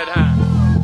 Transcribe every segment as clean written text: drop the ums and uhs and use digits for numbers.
right hand.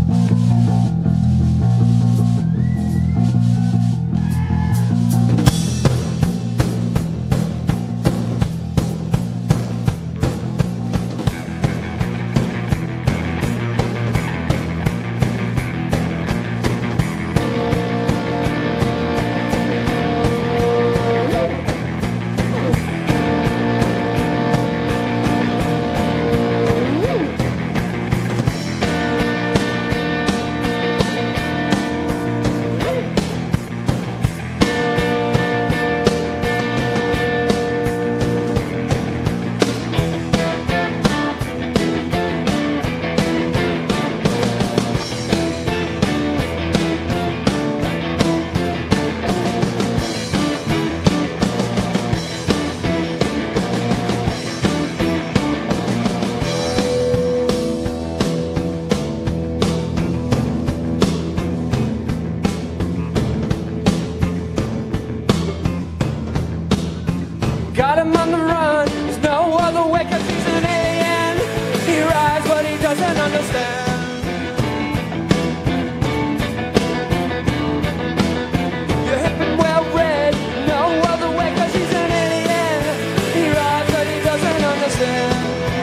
Got him on the run, there's no other way, 'cause he's an alien. He rides what he doesn't understand. You're hip and well read, no other way, 'cause he's an alien. He rides what he doesn't understand.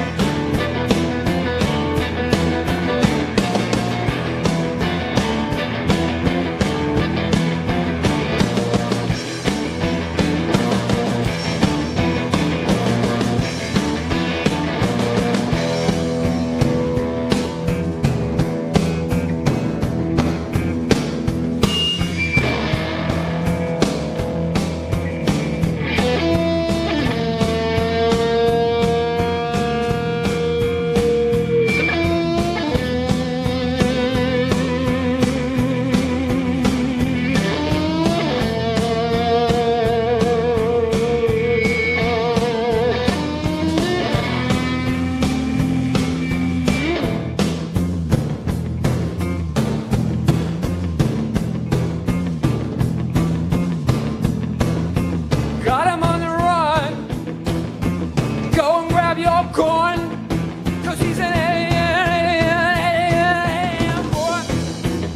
Got him on the run, go and grab your corn, 'cause he's an alien boy.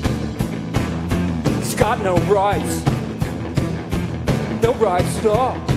He's got no rights at all.